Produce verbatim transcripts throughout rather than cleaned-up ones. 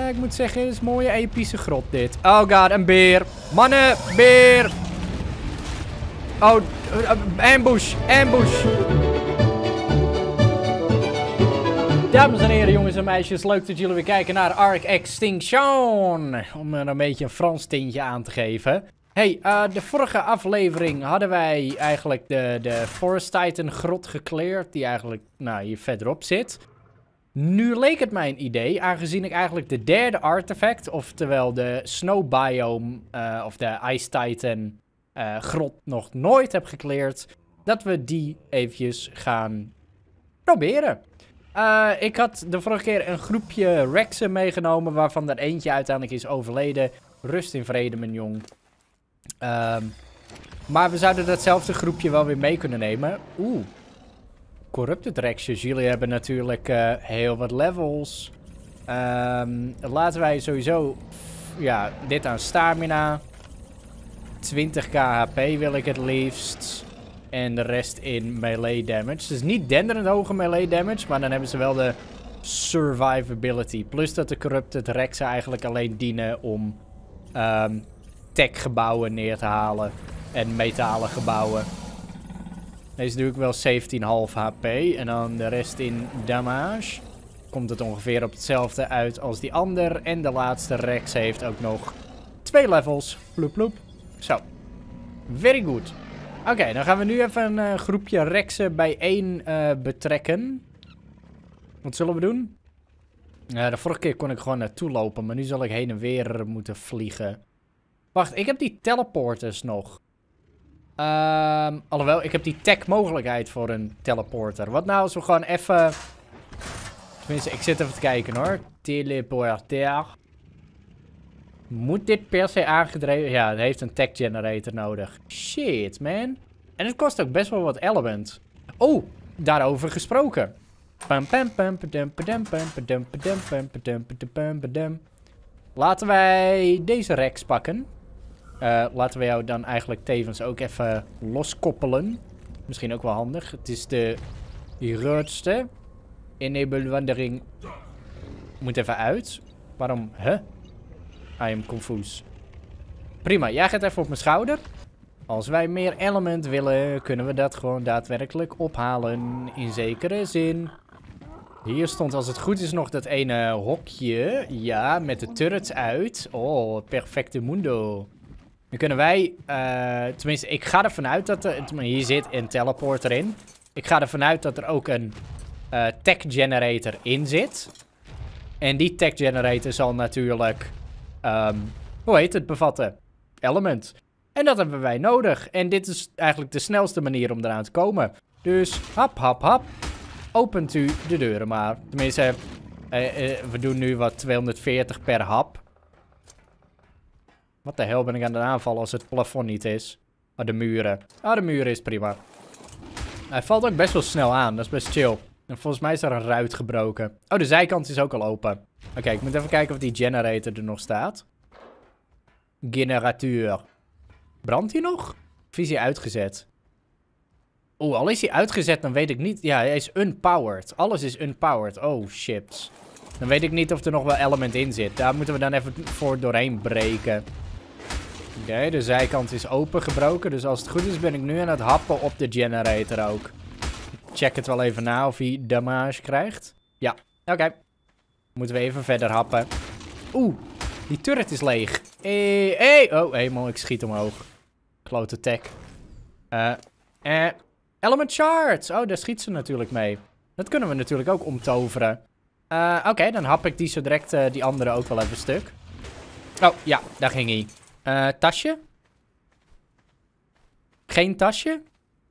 ik moet zeggen, het is een mooie epische grot dit. Oh god, een beer. Mannen, beer. Oh, uh, ambush, ambush. Dames en heren, jongens en meisjes, leuk dat jullie weer kijken naar Ark Extinction. Om er een beetje een Frans tintje aan te geven. Hey, uh, de vorige aflevering hadden wij eigenlijk de, de Forest Titan grot gecleared, die eigenlijk nou, hier verderop zit. Nu leek het mij een idee, aangezien ik eigenlijk de derde artefact, oftewel de Snow Biome uh, of de Ice Titan uh, grot nog nooit heb gecleared, dat we die eventjes gaan proberen. Uh, ik had de vorige keer een groepje Rexen meegenomen, waarvan er eentje uiteindelijk is overleden. Rust in vrede, mijn jong. Um, maar we zouden datzelfde groepje wel weer mee kunnen nemen. Oeh. Corrupted Rexjes. Jullie hebben natuurlijk uh, heel wat levels. Um, laten wij sowieso... Ja, dit aan stamina. twintig k H P wil ik het liefst. En de rest in melee damage. Dus niet denderend hoge melee damage. Maar dan hebben ze wel de survivability. Plus dat de Corrupted Rexen eigenlijk alleen dienen om... Um, tech-gebouwen neer te halen. En metalen gebouwen. Deze doe ik wel zeventien komma vijf H P. En dan de rest in damage. Komt het ongeveer op hetzelfde uit als die ander. En de laatste Rex heeft ook nog twee levels. Ploep ploep. Zo. Very good. Oké, okay, dan gaan we nu even een uh, groepje Rexen bijeen uh, betrekken. Wat zullen we doen? Uh, de vorige keer kon ik gewoon naartoe lopen. Maar nu zal ik heen en weer moeten vliegen. Wacht, ik heb die teleporters nog. Um, alhoewel, ik heb die tech mogelijkheid voor een teleporter. Wat nou als we gewoon even... Tenminste, ik zit even te kijken hoor. Teleporter. Moet dit per se aangedreven... Ja, het heeft een tech generator nodig. Shit, man. En het kost ook best wel wat element. Oh, daarover gesproken. Laten wij deze Rex pakken. Uh, laten we jou dan eigenlijk tevens ook even loskoppelen. Misschien ook wel handig. Het is de grootste. Enabelwandering moet even uit. Waarom? Huh? I am confused. Prima, jij gaat even op mijn schouder. Als wij meer element willen, kunnen we dat gewoon daadwerkelijk ophalen. In zekere zin. Hier stond als het goed is nog dat ene hokje. Ja, met de turrets uit. Oh, perfecte mundo. Dan kunnen wij, uh, tenminste, ik ga ervan uit dat er, hier zit een teleporter in. Ik ga ervan uit dat er ook een uh, tech generator in zit. En die tech generator zal natuurlijk, um, hoe heet het, bevatten? Element. En dat hebben wij nodig. En dit is eigenlijk de snelste manier om eraan te komen. Dus, hap, hap, hap. Opent u de deuren maar. Tenminste, uh, uh, we doen nu wat tweehonderdveertig per hap. Wat de hel ben ik aan het aanvallen als het plafond niet is? Oh, de muren. Ah, oh, de muren is prima. Hij valt ook best wel snel aan. Dat is best chill. En volgens mij is er een ruit gebroken. Oh, de zijkant is ook al open. Oké, okay, ik moet even kijken of die generator er nog staat. Generateur. Brandt hij nog? Of is hij uitgezet? Oeh, al is hij uitgezet, dan weet ik niet... Ja, hij is unpowered. Alles is unpowered. Oh, chips. Dan weet ik niet of er nog wel element in zit. Daar moeten we dan even voor doorheen breken. Oké, okay, de zijkant is opengebroken. Dus als het goed is ben ik nu aan het happen op de generator ook. Check het wel even na of hij damage krijgt. Ja, oké. Okay. Moeten we even verder happen. Oeh, die turret is leeg. Hey, hey. Oh, helemaal, ik schiet omhoog. Klote tech. Eh, eh. Element shards. Oh, daar schiet ze natuurlijk mee. Dat kunnen we natuurlijk ook omtoveren. Uh, Oké, okay, dan hap ik die zo direct uh, die andere ook wel even stuk. Oh, ja, daar ging hij. Uh, tasje? Geen tasje?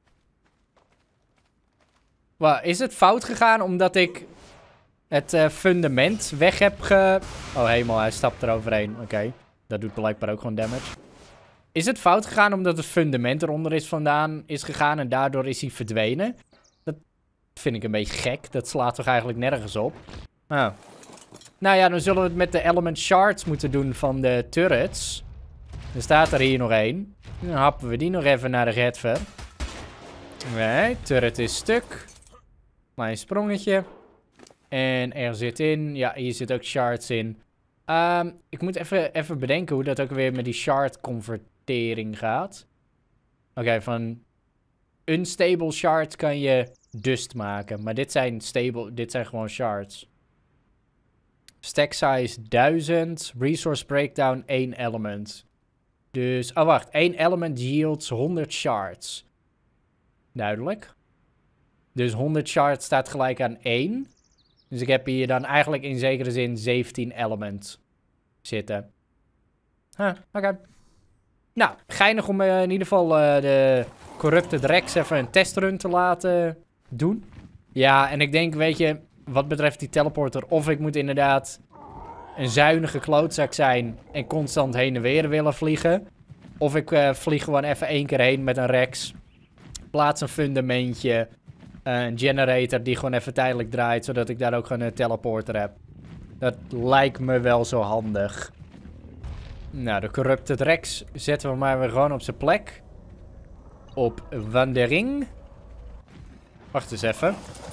Wat, is het fout gegaan omdat ik het uh, fundament weg heb ge... Oh, helemaal, hij stapt eroverheen. Oké, okay. Dat doet blijkbaar ook gewoon damage. Is het fout gegaan omdat het fundament eronder is vandaan is gegaan en daardoor is hij verdwenen? Dat vind ik een beetje gek. Dat slaat toch eigenlijk nergens op? Oh. Nou ja, dan zullen we het met de element shards moeten doen van de turrets. Er staat er hier nog één. Dan happen we die nog even naar de redver. Nee, turret is stuk. Klein sprongetje. En er zit in... Ja, hier zit ook shards in. Um, ik moet even, even bedenken hoe dat ook weer met die shard convertering gaat. Oké, okay, van unstable shards kan je dust maken. Maar dit zijn stable, dit zijn gewoon shards. Stack size duizend. Resource breakdown één element. Dus, oh wacht. één element yields honderd shards. Duidelijk. Dus honderd shards staat gelijk aan één. Dus ik heb hier dan eigenlijk in zekere zin zeventien elements zitten. Huh, oké. Okay. Nou, geinig om uh, in ieder geval uh, de Corrupted Rex even een testrun te laten doen. Ja, en ik denk, weet je, wat betreft die teleporter, of ik moet inderdaad een zuinige klootzak zijn en constant heen en weer willen vliegen. Of ik uh, vlieg gewoon even één keer heen met een Rex. Plaats een fundamentje. Uh, een generator die gewoon even tijdelijk draait, zodat ik daar ook gewoon een teleporter heb. Dat lijkt me wel zo handig. Nou, de Corrupted Rex zetten we maar weer gewoon op zijn plek. Op wandering. Wacht eens even.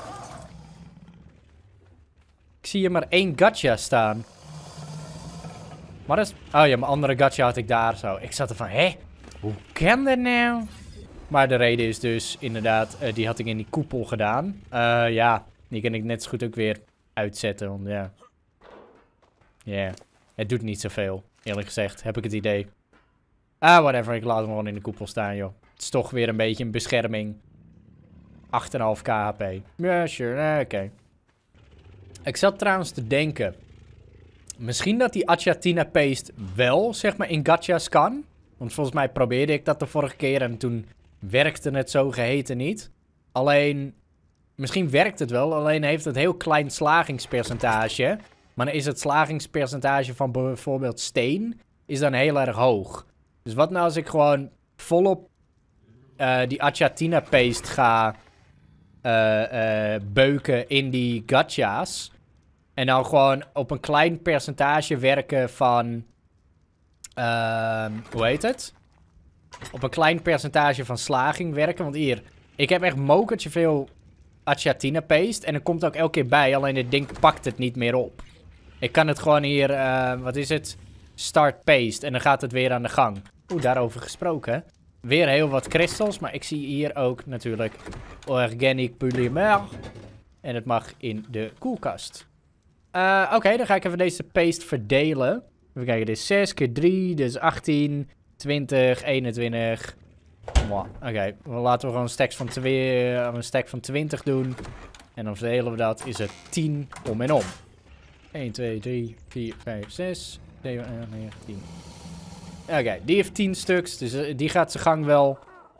Ik zie hier maar één gacha staan. Maar dat is... Oh ja, mijn andere gacha had ik daar zo. Ik zat er van, hé? Hoe kan dat nou? Maar de reden is dus, inderdaad, uh, die had ik in die koepel gedaan. Uh, ja, die kan ik net zo goed ook weer uitzetten, want ja. Ja, yeah. Het doet niet zoveel, eerlijk gezegd, heb ik het idee. Ah, whatever, ik laat hem gewoon in de koepel staan, joh. Het is toch weer een beetje een bescherming. acht komma vijf k H P. Ja, sure, eh, oké. Okay. Ik zat trouwens te denken. Misschien dat die Achatina Paste wel, zeg maar, in gachas kan. Want volgens mij probeerde ik dat de vorige keer en toen werkte het zogeheten niet. Alleen, misschien werkt het wel, alleen heeft het heel klein slagingspercentage. Maar dan is het slagingspercentage van bijvoorbeeld steen, is dan heel erg hoog. Dus wat nou als ik gewoon volop uh, die Achatina Paste ga uh, uh, beuken in die gacha's. En dan gewoon op een klein percentage werken van... Uh, hoe heet het? Op een klein percentage van slaging werken. Want hier, ik heb echt mokertje veel Achatina Paste. En er komt ook elke keer bij, alleen dit ding pakt het niet meer op. Ik kan het gewoon hier, uh, wat is het? Start Paste. En dan gaat het weer aan de gang. Oeh, daarover gesproken. Weer heel wat crystals, maar ik zie hier ook natuurlijk organic polymer. En het mag in de koelkast. Uh, Oké, okay, dan ga ik even deze paste verdelen. Even kijken, dit is zes keer drie, dit is achttien, twintig, eenentwintig. Oké, okay, laten we gewoon stacks van twee, uh, een stack van twintig doen. En dan verdelen we dat, is het tien om en om. één, twee, drie, vier, vijf, zes, zeven, acht, negen, tien. Oké, okay, die heeft tien stuks, dus uh, die gaat zijn gang wel.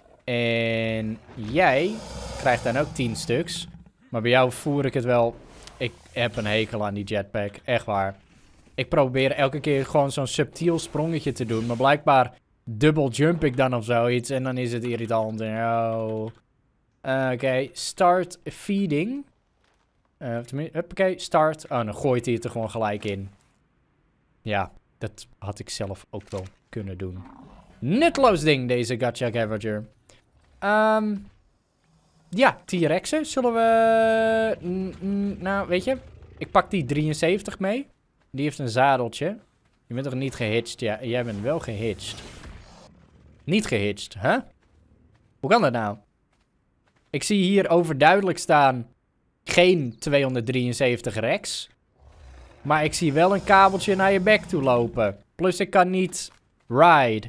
En jij krijgt dan ook tien stuks. Maar bij jou voer ik het wel. Ik heb een hekel aan die jetpack, echt waar. Ik probeer elke keer gewoon zo'n subtiel sprongetje te doen. Maar blijkbaar dubbel jump ik dan of zoiets. En dan is het irritant. Oh. Uh, Oké, okay. Start feeding. Uh, Oké, start. Oh, dan gooit hij het er gewoon gelijk in. Ja, dat had ik zelf ook wel kunnen doen. Nutloos ding, deze gacha Gavager. Um, ja, T-Rexen zullen we... Mm, mm, nou, weet je, ik pak die drieënzeventig mee. Die heeft een zadeltje. Je bent toch niet gehitcht? Ja, jij bent wel gehitcht. Niet gehitcht, hè? Huh? Hoe kan dat nou? Ik zie hier overduidelijk staan... geen tweehonderddrieënzeventig Rex. Maar ik zie wel een kabeltje naar je bek toe lopen. Plus ik kan niet... ride.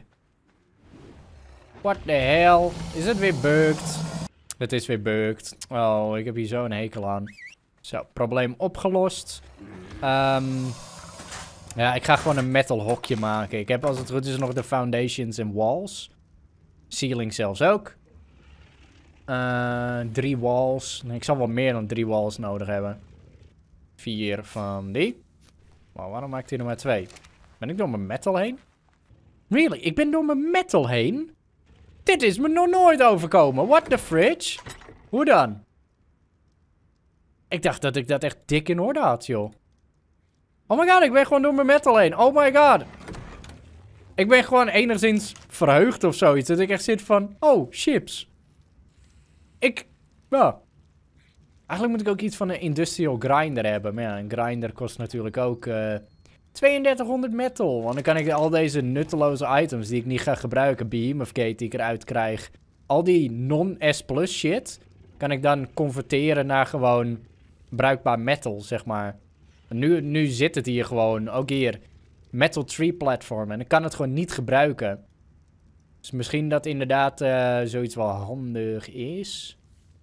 What the hell? Is het weer bugged? Het is weer bugged. Oh, ik heb hier zo'n hekel aan. Zo, probleem opgelost. Um, ja, ik ga gewoon een metal hokje maken. Ik heb als het goed is nog de foundations en walls. Ceiling zelfs ook. Uh, drie walls. Nee, ik zal wel meer dan drie walls nodig hebben. Vier van die. Maar waarom maakt hij er maar twee? Ben ik door mijn metal heen? Really? Ik ben door mijn metal heen? Dit is me nog nooit overkomen. What the fridge? Hoe dan? Ik dacht dat ik dat echt dik in orde had, joh. Oh my god, ik ben gewoon door mijn metal heen. Oh my god. Ik ben gewoon enigszins verheugd of zoiets. Dat ik echt zit van, oh, chips. Ik, ja. Eigenlijk moet ik ook iets van een industrial grinder hebben. Maar ja, een grinder kost natuurlijk ook uh, tweeëndertighonderd metal. Want dan kan ik al deze nutteloze items die ik niet ga gebruiken. Behemoth Gate die ik eruit krijg. Al die non-S plus shit. Kan ik dan converteren naar gewoon bruikbaar metal, zeg maar. Nu, nu zit het hier gewoon. Ook hier. Metal Tree Platform. En ik kan het gewoon niet gebruiken. Dus misschien dat inderdaad uh, zoiets wel handig is.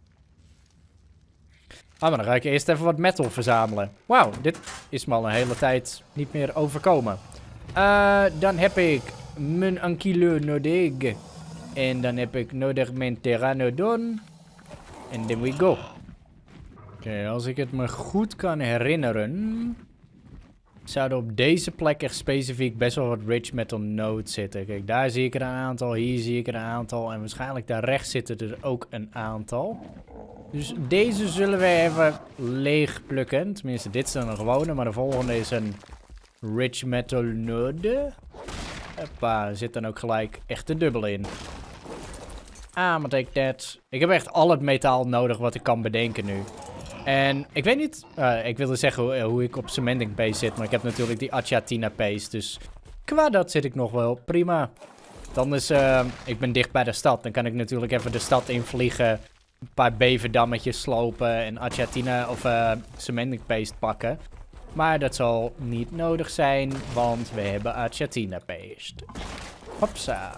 Ah, maar dan ga ik eerst even wat metal verzamelen. Wauw, dit is me al een hele tijd niet meer overkomen. Uh, dan heb ik mijn ankilo nodig. En dan heb ik nodig mijn pteranodon. En then we go. Oké, okay, als ik het me goed kan herinneren... zouden op deze plek echt specifiek best wel wat rich metal nodes zitten. Kijk, daar zie ik er een aantal, hier zie ik er een aantal. En waarschijnlijk daar rechts zitten er ook een aantal. Dus deze zullen we even leeg plukken. Tenminste, dit is dan een gewone, maar de volgende is een rich metal node. Hoppa, er zit dan ook gelijk echt de dubbel in. Ah, maar take that. Ik heb echt al het metaal nodig wat ik kan bedenken nu. En ik weet niet, uh, ik wilde zeggen hoe, hoe ik op cementing paste zit, maar ik heb natuurlijk die Achatina paste, dus qua dat zit ik nog wel prima. Dan is, uh, ik ben dicht bij de stad, dan kan ik natuurlijk even de stad invliegen, een paar beverdammetjes slopen en Achatina of uh, cementing paste pakken. Maar dat zal niet nodig zijn, want we hebben Achatina paste. Hopsa.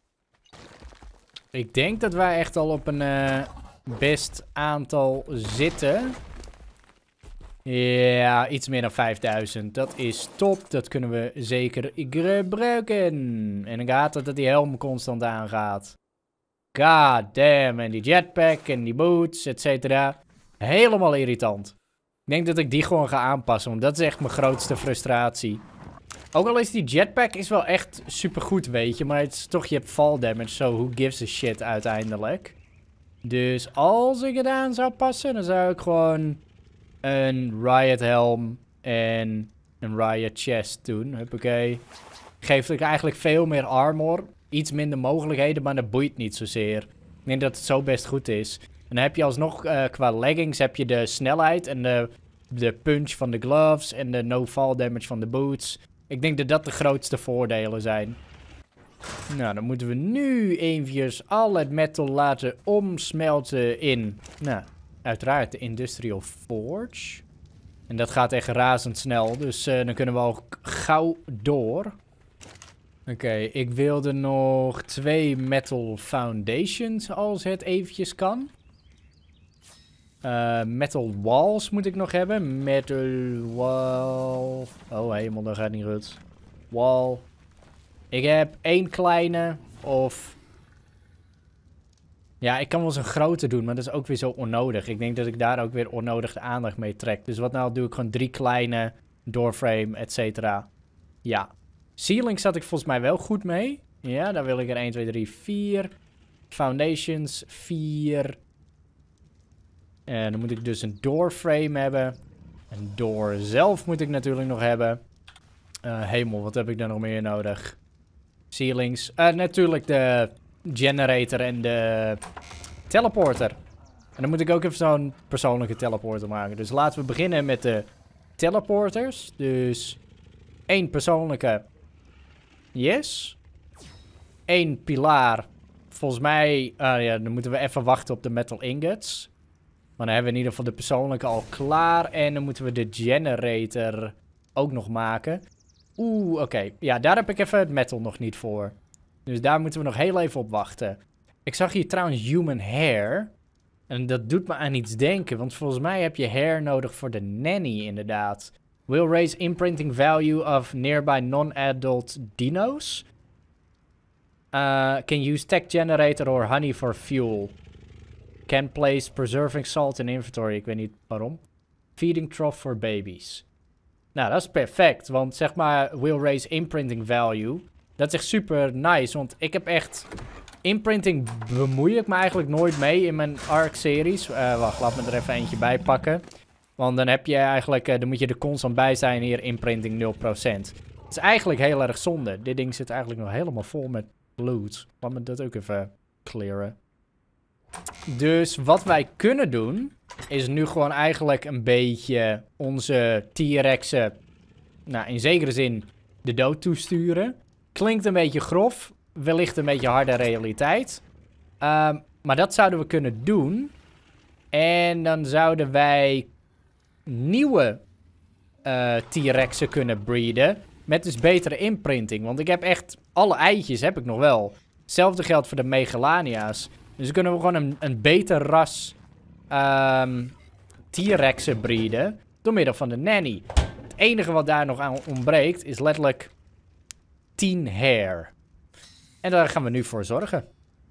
Ik denk dat wij echt al op een... Uh, best aantal zitten. Ja, iets meer dan vijfduizend. Dat is top. Dat kunnen we zeker gebruiken. En ik haat dat die helm constant aangaat. God damn. En die jetpack en die boots, et cetera. Helemaal irritant. Ik denk dat ik die gewoon ga aanpassen. Want dat is echt mijn grootste frustratie. Ook al is die jetpack is wel echt supergoed, weet je. Maar het is toch, je hebt fall damage. So who gives a shit uiteindelijk. Dus als ik het aan zou passen, dan zou ik gewoon een Riot helm en een Riot chest doen. Huppakee. Geeft ook eigenlijk veel meer armor. Iets minder mogelijkheden, maar dat boeit niet zozeer. Ik denk dat het zo best goed is. En dan heb je alsnog uh, qua leggings heb je de snelheid en de, de punch van de gloves en de no fall damage van de boots. Ik denk dat dat de grootste voordelen zijn. Nou, dan moeten we nu eventjes al het metal laten omsmelten in, nou, uiteraard de Industrial Forge. En dat gaat echt razendsnel, dus uh, dan kunnen we al gauw door. Oké, okay, ik wilde nog twee metal foundations als het eventjes kan. Uh, metal walls moet ik nog hebben. Metal wall. Oh hemel, dat gaat niet goed. Wall. Ik heb één kleine of... Ja, ik kan wel eens een grote doen, maar dat is ook weer zo onnodig. Ik denk dat ik daar ook weer onnodig de aandacht mee trek. Dus wat nou, doe ik gewoon drie kleine, doorframe, et cetera. Ja. Ceiling zat ik volgens mij wel goed mee. Ja, daar wil ik er één, twee, drie, vier. Foundations, vier. En dan moet ik dus een doorframe hebben. Een door zelf moet ik natuurlijk nog hebben. Uh, hemel, wat heb ik dan nog meer nodig? Ceilings. Uh, natuurlijk de generator en de teleporter. En dan moet ik ook even zo'n persoonlijke teleporter maken. Dus laten we beginnen met de teleporters. Dus één persoonlijke. Yes. Eén pilaar. Volgens mij, uh, ja, dan moeten we even wachten op de metal ingots. Maar dan hebben we in ieder geval de persoonlijke al klaar. En dan moeten we de generator ook nog maken. Oeh, oké. Okay. Ja, daar heb ik even het metal nog niet voor. Dus daar moeten we nog heel even op wachten. Ik zag hier trouwens human hair. En dat doet me aan iets denken. Want volgens mij heb je hair nodig voor de nanny inderdaad. Will raise imprinting value of nearby non-adult dinos. Uh, can use tech generator or honey for fuel. Can place preserving salt in inventory. Ik weet niet waarom. Feeding trough for babies. Nou, dat is perfect. Want zeg maar, will raise imprinting value. Dat is echt super nice. Want ik heb echt... Imprinting bemoei ik me eigenlijk nooit mee in mijn Ark-series. Uh, wacht, laat me er even eentje bij pakken. Want dan heb je eigenlijk... Uh, dan moet je er constant bij zijn hier. Imprinting nul procent. Dat is eigenlijk heel erg zonde. Dit ding zit eigenlijk nog helemaal vol met loot. Laat me dat ook even clearen. Dus wat wij kunnen doen... is nu gewoon eigenlijk een beetje onze T-Rexen nou, in zekere zin de dood toesturen. Klinkt een beetje grof. Wellicht een beetje harde realiteit. Um, maar dat zouden we kunnen doen. En dan zouden wij nieuwe uh, T-Rexen kunnen breeden. Met dus betere imprinting. Want ik heb echt... Alle eitjes heb ik nog wel. Hetzelfde geldt voor de Megalania's. Dus dan kunnen we gewoon een, een beter ras um, T-Rexen breeden. Door middel van de nanny. Het enige wat daar nog aan ontbreekt is letterlijk tien hair. En daar gaan we nu voor zorgen.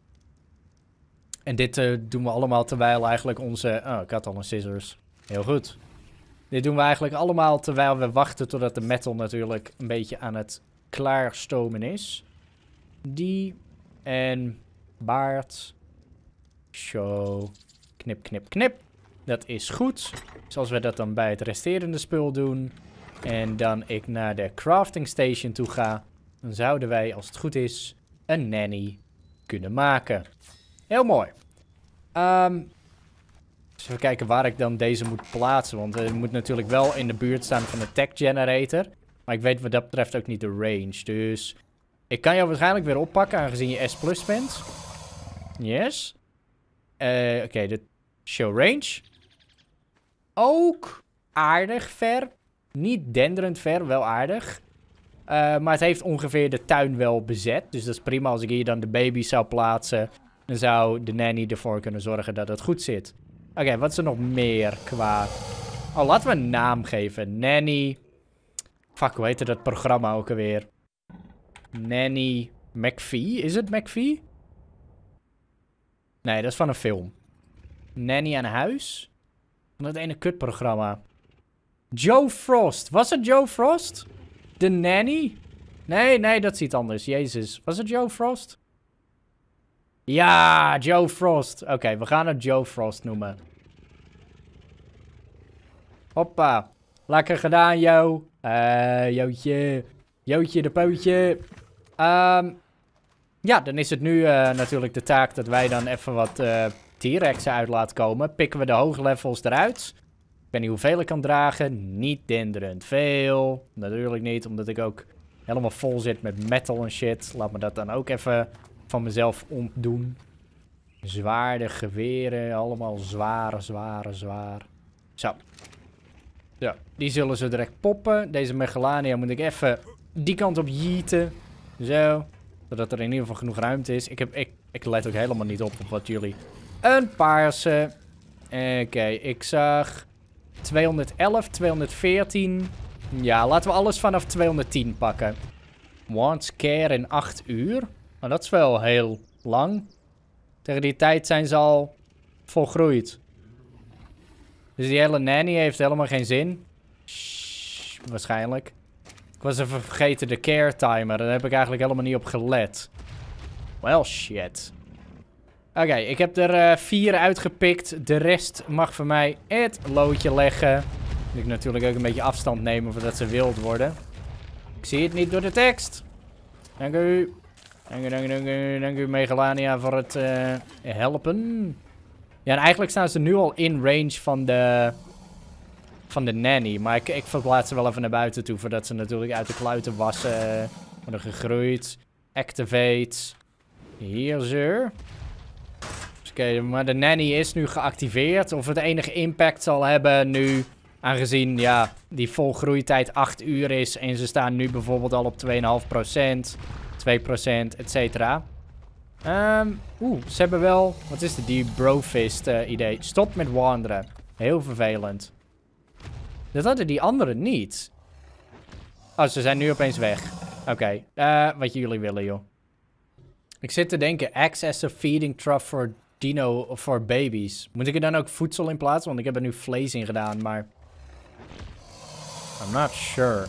En dit uh, doen we allemaal terwijl eigenlijk onze... Oh, ik had al een scissors. Heel goed. Dit doen we eigenlijk allemaal terwijl we wachten totdat de metal natuurlijk een beetje aan het klaarstomen is. Die en baard. Show. Knip, knip, knip. Dat is goed. Zoals we dat dan bij het resterende spul doen. En dan ik naar de crafting station toe ga. Dan zouden wij, als het goed is, een nanny kunnen maken. Heel mooi. Um, dus even kijken waar ik dan deze moet plaatsen. Want hij moet natuurlijk wel in de buurt staan van de tech generator. Maar ik weet wat dat betreft ook niet de range. Dus ik kan jou waarschijnlijk weer oppakken aangezien je S plus bent. Yes. Uh, Oké, okay, de show range. Ook aardig ver. Niet denderend ver, wel aardig. Uh, maar het heeft ongeveer de tuin wel bezet. Dus dat is prima als ik hier dan de baby zou plaatsen. Dan zou de nanny ervoor kunnen zorgen dat het goed zit. Oké, okay, wat is er nog meer qua... Oh, laten we een naam geven. Nanny... Fuck, hoe heette dat programma ook alweer? Nanny McPhee? Is het McPhee? Nee, dat is van een film. Nanny aan huis? Van dat ene kutprogramma. Joe Frost. Was het Joe Frost? De nanny? Nee, nee, dat is iets anders. Jezus. Was het Joe Frost? Ja, Joe Frost. Oké, okay, we gaan het Joe Frost noemen. Hoppa. Lekker gedaan, Jo. Uh, Jootje. Jootje de pootje. Um, ja, dan is het nu uh, natuurlijk de taak dat wij dan even wat uh, T-Rexen uit laten komen. Pikken we de hoge levels eruit. Ik weet niet hoeveel ik kan dragen. Niet denderend veel. Natuurlijk niet, omdat ik ook helemaal vol zit met metal en shit. Laat me dat dan ook even van mezelf ontdoen. Zwaarde geweren. Allemaal zware, zware, zwaar. Zo. Ja, die zullen zo direct poppen. Deze Megalania moet ik even die kant op jieten. Zo. Zodat er in ieder geval genoeg ruimte is. Ik, heb, ik, ik let ook helemaal niet op op wat jullie... Een paarse. Oké, okay, ik zag... tweehonderdelf, tweehonderdveertien. Ja, laten we alles vanaf tweehonderdtien pakken. Once care in acht uur. Nou, dat is wel heel lang. Tegen die tijd zijn ze al volgroeid. Dus die hele nanny heeft helemaal geen zin. Shhh, waarschijnlijk. Ik was even vergeten de care timer. Daar heb ik eigenlijk helemaal niet op gelet. Well, shit. Oké, okay, ik heb er uh, vier uitgepikt. De rest mag voor mij het loodje leggen. Moet ik natuurlijk ook een beetje afstand nemen voordat ze wild worden. Ik zie het niet door de tekst. Dank u. Dank u, dank u, dank u, dank u Megalania voor het uh, helpen. Ja, en eigenlijk staan ze nu al in range van de, van de nanny. Maar ik, ik verplaats ze wel even naar buiten toe. Voordat ze natuurlijk uit de kluiten wassen uh, worden gegroeid. Activate. Hier, sir. Oké, okay, maar de nanny is nu geactiveerd. Of het enige impact zal hebben nu... Aangezien, ja, die volgroeitijd acht uur is. En ze staan nu bijvoorbeeld al op twee komma vijf procent. twee procent, et cetera. Um, Oeh, ze hebben wel... Wat is dit? Die Brofist uh, idee. Stop met wandelen. Heel vervelend. Dat hadden die anderen niet. Oh, ze zijn nu opeens weg. Oké. Okay. Uh, wat jullie willen, joh. Ik zit te denken. Access a feeding trough for dino voor babies. Moet ik er dan ook voedsel in plaatsen? Want ik heb er nu vlees in gedaan, maar... I'm not sure.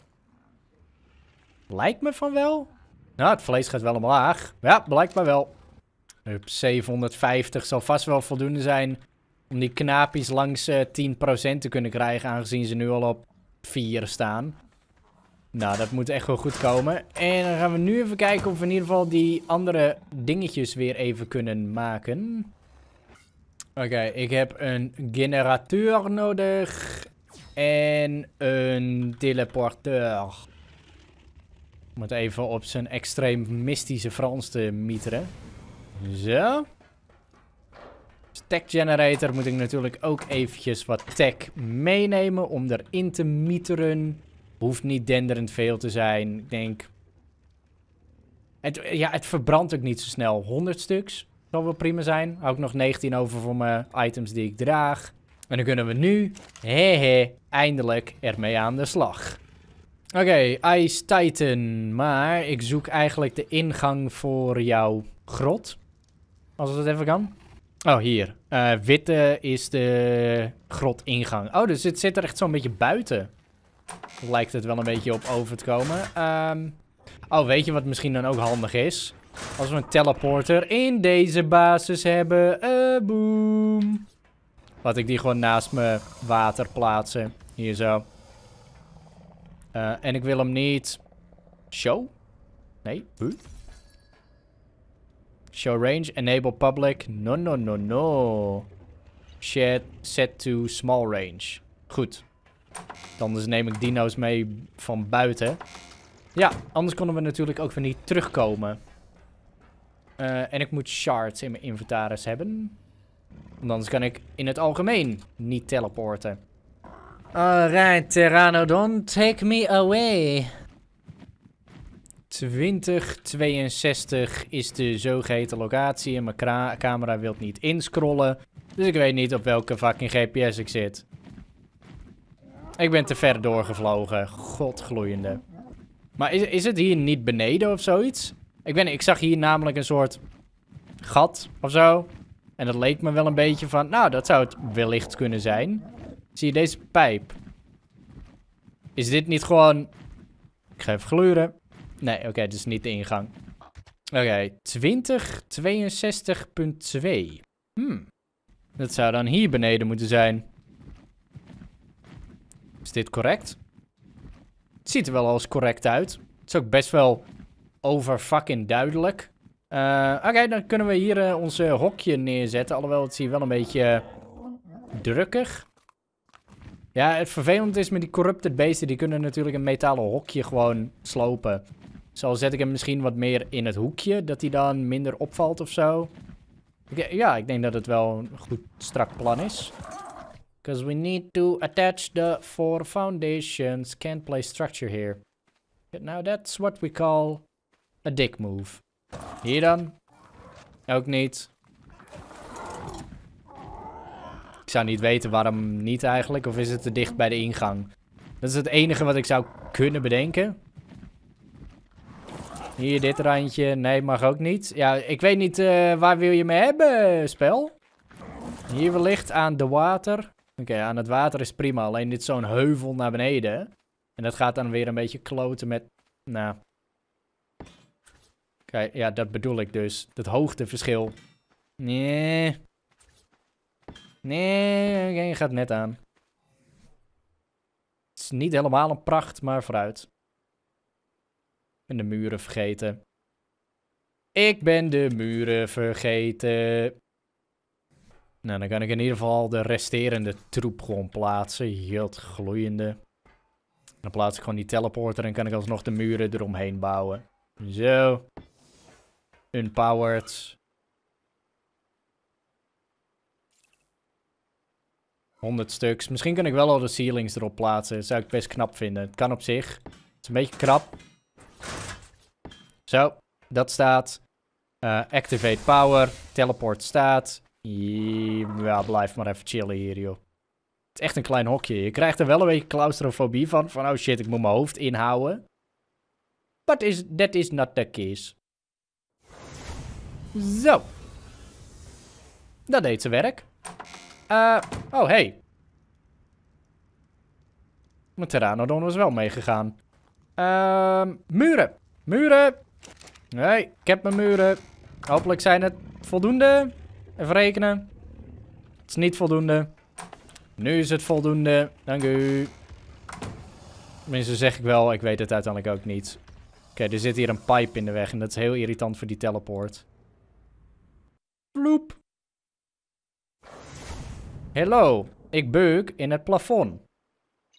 Lijkt me van wel. Nou, het vlees gaat wel omlaag. Ja, blijkbaar wel. Up, zevenhonderdvijftig zal vast wel voldoende zijn om die knaapjes langs uh, tien procent te kunnen krijgen, aangezien ze nu al op vier staan. Nou, dat moet echt wel goed komen. En dan gaan we nu even kijken of we in ieder geval die andere dingetjes weer even kunnen maken. Oké, okay, ik heb een generateur nodig. En een teleporteur. Om het even op zijn extreem mystische Frans te mieteren. Zo. Tech generator moet ik natuurlijk ook eventjes wat tech meenemen om erin te mieteren. Hoeft niet denderend veel te zijn. Ik denk... Het, ja, het verbrandt ook niet zo snel. honderd stuks zal wel prima zijn. Hou ik nog negentien over voor mijn items die ik draag. En dan kunnen we nu, hehe, eindelijk ermee aan de slag. Oké, okay, Ice Titan. Maar ik zoek eigenlijk de ingang voor jouw grot. Als het even kan. Oh, hier. Uh, witte is de grotingang. Oh, dus het zit er echt zo'n beetje buiten. Lijkt het wel een beetje op over te komen. Um, oh, weet je wat misschien dan ook handig is? Als we een teleporter in deze basis hebben. Uh, boom. Laat ik die gewoon naast mijn water plaatsen. Hier zo. Uh, en ik wil hem niet... Show? Nee, huh? Show range, enable public. No, no, no, no. Set, set to small range. Goed. Anders neem ik dino's mee van buiten. Ja, anders konden we natuurlijk ook weer niet terugkomen. Uh, en ik moet shards in mijn inventaris hebben. Want anders kan ik in het algemeen niet teleporten. Alright, Pteranodon, take me away. twintig tweeënzestig is de zogeheten locatie en mijn camera wil niet inscrollen. Dus ik weet niet op welke fucking G P S ik zit. Ik ben te ver doorgevlogen. Godgloeiende. Maar is, is het hier niet beneden of zoiets? Ik, ben, ik zag hier namelijk een soort gat of zo. En dat leek me wel een beetje van... Nou, dat zou het wellicht kunnen zijn. Zie je deze pijp? Is dit niet gewoon... Ik ga even gluren. Nee, oké, okay, dit is niet de ingang. Oké, okay, twintig tweeënzestig punt twee. Hmm. Dat zou dan hier beneden moeten zijn. Is dit correct? Het ziet er wel als correct uit. Het is ook best wel over fucking duidelijk. Uh, Oké, okay, dan kunnen we hier uh, ons uh, hokje neerzetten. Alhoewel, het zie je wel een beetje uh, drukkig. Ja, het vervelend is met die corrupted beesten. Die kunnen natuurlijk een metalen hokje gewoon slopen. Zo zet ik hem misschien wat meer in het hoekje. Dat hij dan minder opvalt of zo. Ik, ja, ik denk dat het wel een goed strak plan is. Because we need to attach the four foundations. Can't place structure here. Now that's what we call a dick move. Hier dan? Ook niet. Ik zou niet weten waarom niet eigenlijk. Of is het te dicht bij de ingang? Dat is het enige wat ik zou kunnen bedenken. Hier, dit randje. Nee, mag ook niet. Ja, ik weet niet uh, waar wil je me hebben, spel? Hier wellicht aan de water. Oké, okay, aan het water is prima. Alleen dit is zo'n heuvel naar beneden. En dat gaat dan weer een beetje kloten met... Nou... Kijk, ja, dat bedoel ik dus. Dat hoogteverschil. Nee. Nee, okay, je gaat net aan. Het is niet helemaal een pracht, maar vooruit. Ik ben de muren vergeten. Ik ben de muren vergeten. Nou, dan kan ik in ieder geval de resterende troep gewoon plaatsen. Jut, gloeiende. Dan plaats ik gewoon die teleporter en kan ik alsnog de muren eromheen bouwen. Zo. Unpowered. honderd stuks. Misschien kan ik wel al de ceilings erop plaatsen. Dat zou ik best knap vinden. Het kan op zich. Het is een beetje krap. Zo. Dat staat. Uh, activate power. Teleport staat. Ja, blijf maar even chillen hier, joh. Het is echt een klein hokje. Je krijgt er wel een beetje claustrofobie van. Van, oh shit, ik moet mijn hoofd inhouden. But is, that is not the case. Zo. Dat deed zijn werk. Uh, oh, hey. Mijn Pteranodon was wel meegegaan. Uh, muren. Muren. Nee, ik heb mijn muren. Hopelijk zijn het voldoende. Even rekenen. Het is niet voldoende. Nu is het voldoende. Dank u. Tenminste zeg ik wel. Ik weet het uiteindelijk ook niet. Oké, okay, er zit hier een pipe in de weg. En dat is heel irritant voor die teleport. Vloep. Hallo. Ik beuk in het plafond.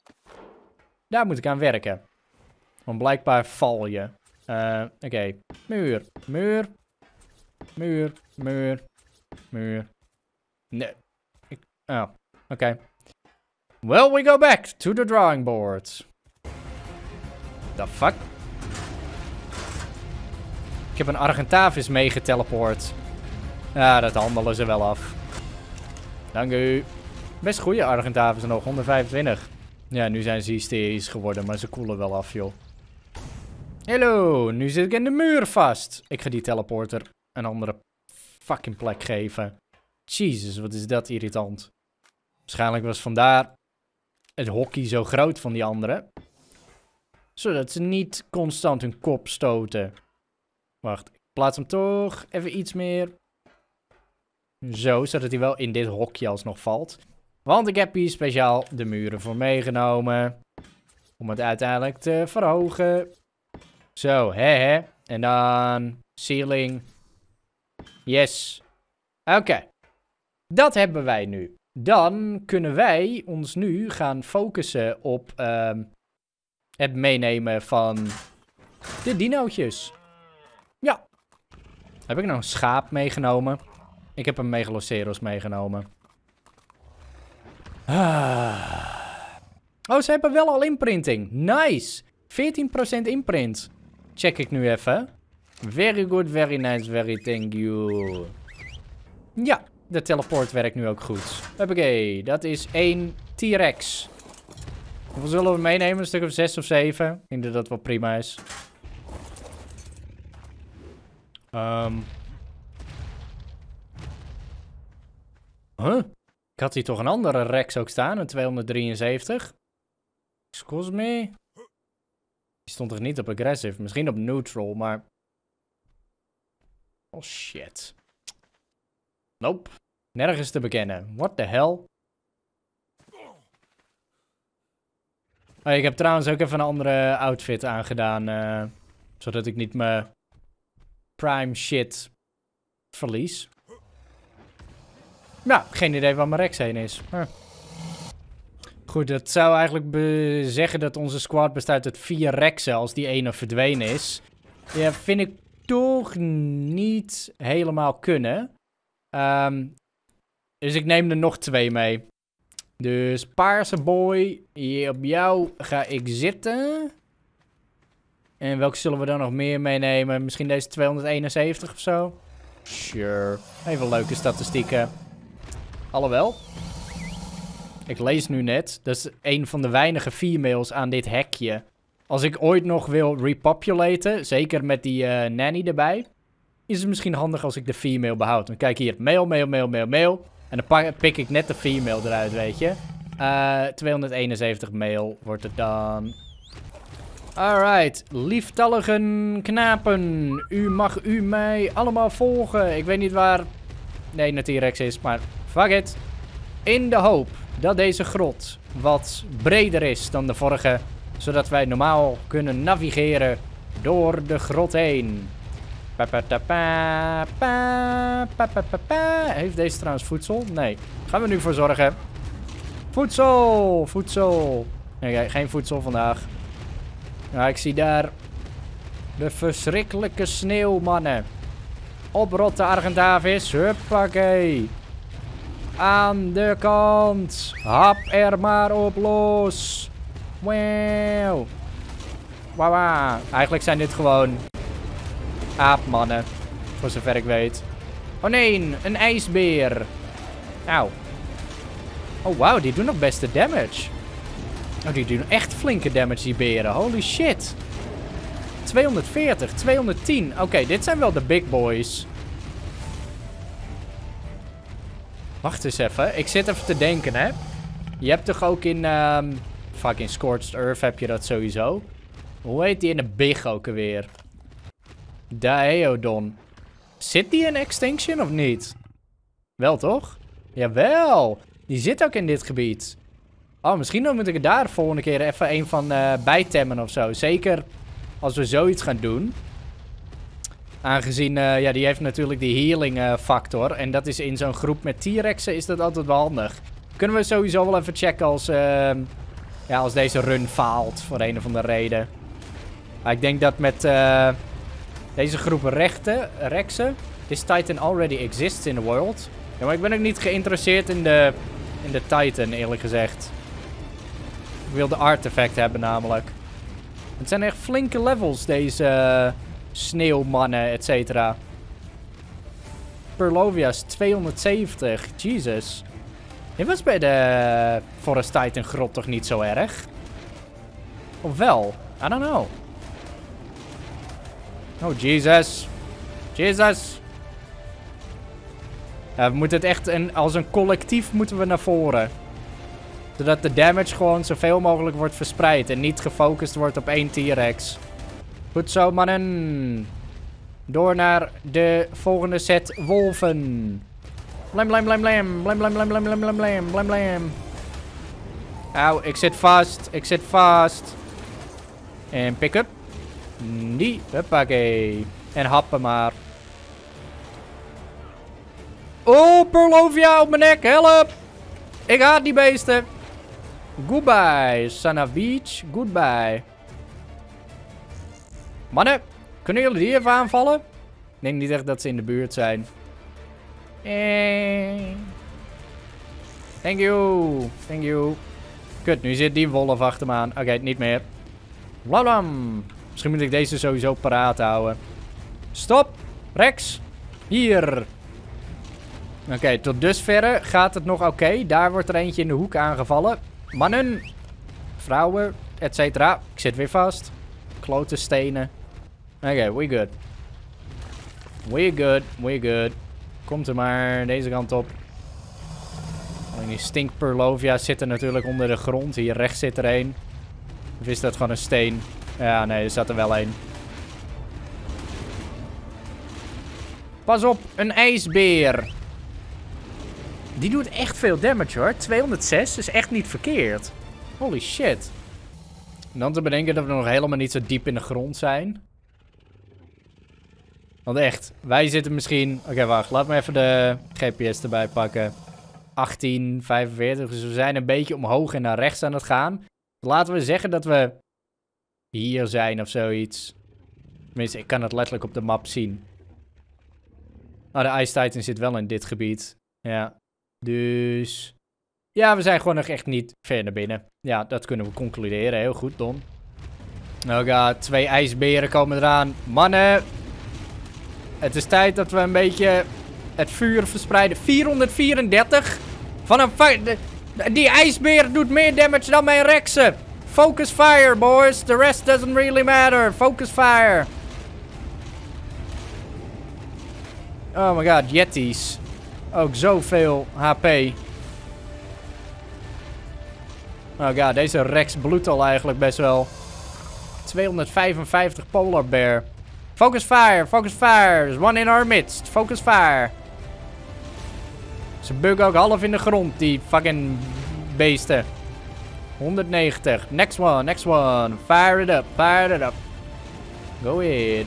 Daar moet ik aan werken. Want blijkbaar val je. Uh, Oké. Okay. Muur. Muur. Muur. Muur. Muur. Nee. Ik... Oh. Oké. Okay. Well, we go back to the drawing board. The fuck? Ik heb een Argentavis meegeteleport. Ja, dat handelen ze wel af. Dank u. Best goede Argentavis nog, honderdvijfentwintig. Ja, nu zijn ze hysterisch geworden, maar ze koelen wel af, joh. Hallo, nu zit ik in de muur vast. Ik ga die teleporter een andere fucking plek geven. Jezus, wat is dat irritant. Waarschijnlijk was vandaar het hockey zo groot van die andere. Zodat ze niet constant hun kop stoten. Wacht, ik plaats hem toch even iets meer. Zo, zodat hij wel in dit hokje alsnog valt. Want ik heb hier speciaal de muren voor meegenomen. Om het uiteindelijk te verhogen. Zo, hè hè. En dan ceiling. Yes. Oké. Okay. Dat hebben wij nu. Dan kunnen wij ons nu gaan focussen op um, het meenemen van de dinootjes. Ja. Heb ik nou een schaap meegenomen? Ik heb een Megaloceros meegenomen. Ah. Oh, ze hebben wel al imprinting. Nice. veertien procent imprint. Check ik nu even. Very good, very nice, very thank you. Ja, de teleport werkt nu ook goed. Hoppakee, dat is één T-Rex. Hoeveel zullen we meenemen? Een stuk of zes of zeven? Ik denk dat dat wel prima is. Um. Huh? Ik had hier toch een andere Rex ook staan, een tweehonderddrieënzeventig. Excuse me. Die stond toch niet op aggressive? Misschien op neutral, maar... Oh shit. Nope. Nergens te bekennen. What the hell? Oh, ik heb trouwens ook even een andere outfit aangedaan. Uh, zodat ik niet mijn prime shit verlies. Nou, geen idee waar mijn Rex heen is. Huh. Goed, dat zou eigenlijk zeggen dat onze squad bestaat uit vier Rexen als die ene verdwenen is. Ja, vind ik toch niet helemaal kunnen. Um, dus ik neem er nog twee mee. Dus paarse boy, hier op jou ga ik zitten. En welke zullen we dan nog meer meenemen? Misschien deze tweehonderdeenenzeventig of zo? Sure. Even leuke statistieken. Alhoewel. Ik lees nu net. Dat is een van de weinige females aan dit hekje. Als ik ooit nog wil repopulaten. Zeker met die uh, nanny erbij. Is het misschien handig als ik de female behoud. Want kijk hier. Male, male, male, male, male. En dan pik ik net de female eruit, weet je. Uh, tweehonderdeenenzeventig male wordt het dan. Alright. Lieftalligen knapen. U mag u mij allemaal volgen. Ik weet niet waar... Nee, een T-Rex is, maar fuck it. In de hoop dat deze grot wat breder is dan de vorige. Zodat wij normaal kunnen navigeren door de grot heen. Pa, pa, pa, pa, pa, pa, pa, pa, pa. Heeft deze trouwens voedsel? Nee. Gaan we nu voor zorgen. Voedsel! Voedsel! Nee, geen voedsel vandaag. Nou, ik zie daar de verschrikkelijke sneeuwmannen. Oprotte Argentavis. Huppakee. Aan de kant. Hap er maar op los. Wauw. Wauw. Eigenlijk zijn dit gewoon aapmannen. Voor zover ik weet. Oh nee, een ijsbeer. Auw. Oh wauw, die doen nog best de damage. Oh, die doen echt flinke damage, die beren. Holy shit. tweehonderdveertig, tweehonderdtien. Oké, okay, dit zijn wel de big boys. Wacht eens even. Ik zit even te denken, hè. Je hebt toch ook in... Um, fucking Scorched Earth heb je dat sowieso. Hoe heet die in de big ook alweer? Daeodon. Zit die in Extinction of niet? Wel, toch? Jawel. Die zit ook in dit gebied. Oh, misschien dan moet ik er daar de volgende keer even een van uh, bijtemmen of zo. Zeker als we zoiets gaan doen. Aangezien, uh, ja, die heeft natuurlijk die healing uh, factor. En dat is in zo'n groep met T-Rexen is dat altijd wel handig. Kunnen we sowieso wel even checken als... Uh, ja, Ja, als deze run faalt voor een of andere reden. Maar ik denk dat met uh, deze groep rechten, Rexen... This Titan already exists in the world. Ja, maar ik ben ook niet geïnteresseerd in de, in de Titan, eerlijk gezegd. Ik wil de artefact hebben namelijk. Het zijn echt flinke levels, deze uh, sneeuwmannen, et cetera. Purlovia's tweehonderdzeventig. Jesus. Dit was bij de Forest Titan grot toch niet zo erg? Of wel? I don't know. Oh, Jesus. Jesus. Ja, we moeten het echt een, als een collectief moeten we naar voren. Zodat de damage gewoon zoveel mogelijk wordt verspreid. En niet gefocust wordt op één T-Rex. Goed zo, mannen. Door naar de volgende set wolven. Blam, blam, blam, blam. Blam, blam, blam, blam, blam, blam, blam, blam, blam. Auw, ik zit vast. Ik zit vast. En pick up. Die. Huppakee. En happen maar. Oh, Purlovia op mijn nek. Help. Ik haat die beesten. Goodbye, Sana Beach. Goodbye. Mannen, kunnen jullie die even aanvallen? Ik denk niet echt dat ze in de buurt zijn. Eh. Thank you. Thank you. Kut, nu zit die wolf achter me aan. Oké, okay, niet meer. Blam. Misschien moet ik deze sowieso paraat houden. Stop. Rex. Hier. Oké, okay, tot dusverre gaat het nog oké. Okay. Daar wordt er eentje in de hoek aangevallen. Mannen. Vrouwen. Et cetera. Ik zit weer vast. Klote stenen. Oké, okay, we good. We good. We good. Komt er maar deze kant op. Alleen die stinkpurlovia's zitten natuurlijk onder de grond. Hier rechts zit er één. Of is dat gewoon een steen? Ja, nee, er zat er wel één. Pas op, een ijsbeer. Die doet echt veel damage hoor. tweehonderdzes is echt niet verkeerd. Holy shit. En dan te bedenken dat we nog helemaal niet zo diep in de grond zijn. Want echt, wij zitten misschien... Oké, okay, wacht. Laat me even de G P S erbij pakken. achttien vijfenveertig. Dus we zijn een beetje omhoog en naar rechts aan het gaan. Laten we zeggen dat we hier zijn of zoiets. Tenminste, ik kan het letterlijk op de map zien. Oh, de Ice Titan zit wel in dit gebied. Ja. Dus... Ja, we zijn gewoon nog echt niet ver naar binnen. Ja, dat kunnen we concluderen. Heel goed, Don. Oh god, twee ijsberen komen eraan. Mannen! Het is tijd dat we een beetje het vuur verspreiden. vierhonderdvierendertig? Van een... De, die ijsbeer doet meer damage dan mijn Rexen. Focus fire, boys. The rest doesn't really matter. Focus fire. Oh my god, Yetis. Ook zoveel H P. Oh god, deze Rex bloedt al eigenlijk best wel. tweehonderdvijfenvijftig Polar Bear. Focus fire, focus fire. There's one in our midst. Focus fire. Ze buggen ook half in de grond, die fucking beesten. honderdnegentig. Next one, next one. Fire it up, fire it up. Go ahead.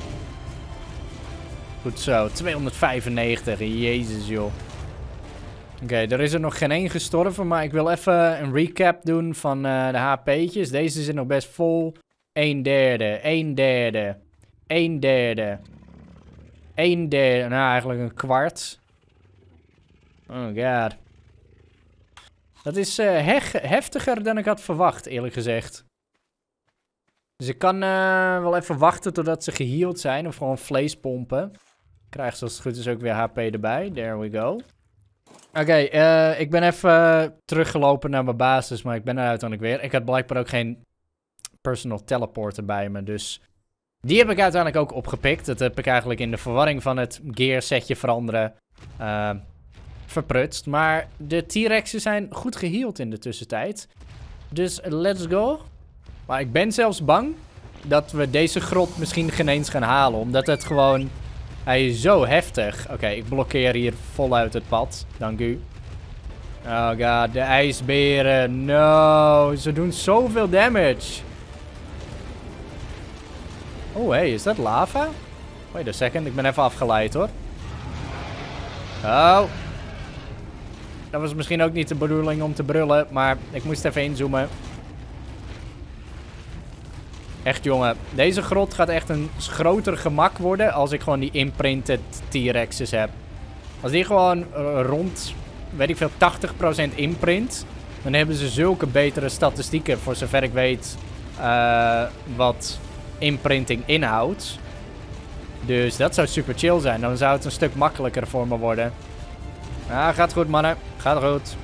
Goed zo, tweehonderdvijfennegentig. Jezus joh. Oké, okay, er is er nog geen één gestorven, maar ik wil even een recap doen van uh, de H P'tjes. Deze zit nog best vol. een derde, een derde, een derde, een derde. Nou, eigenlijk een kwart. Oh god. Dat is uh, heg heftiger dan ik had verwacht, eerlijk gezegd. Dus ik kan uh, wel even wachten totdat ze geheeld zijn. Of gewoon vlees pompen. Ik krijg zoals het goed is ook weer H P erbij. There we go. Oké, okay, uh, ik ben even uh, teruggelopen naar mijn basis. Maar ik ben er uiteindelijk weer. Ik had blijkbaar ook geen personal teleporter bij me. Dus die heb ik uiteindelijk ook opgepikt. Dat heb ik eigenlijk in de verwarring van het gear setje veranderen uh, verprutst. Maar de T-Rexen zijn goed geheeld in de tussentijd. Dus let's go. Maar ik ben zelfs bang dat we deze grot misschien geen eens gaan halen. Omdat het gewoon... Hij is zo heftig. Oké, okay, ik blokkeer hier voluit het pad. Dank u. Oh god, de ijsberen. No, ze doen zoveel damage. Oh, hey, is dat lava? Wait a second, ik ben even afgeleid hoor. Oh. Dat was misschien ook niet de bedoeling om te brullen, maar ik moest even inzoomen. Echt jongen, deze grot gaat echt een groter gemak worden als ik gewoon die imprinted T-Rexes heb. Als die gewoon uh, rond, weet ik veel, tachtig procent imprint, dan hebben ze zulke betere statistieken voor zover ik weet uh, wat imprinting inhoudt. Dus dat zou super chill zijn. Dan zou het een stuk makkelijker voor me worden. Ja, gaat goed mannen. Gaat goed.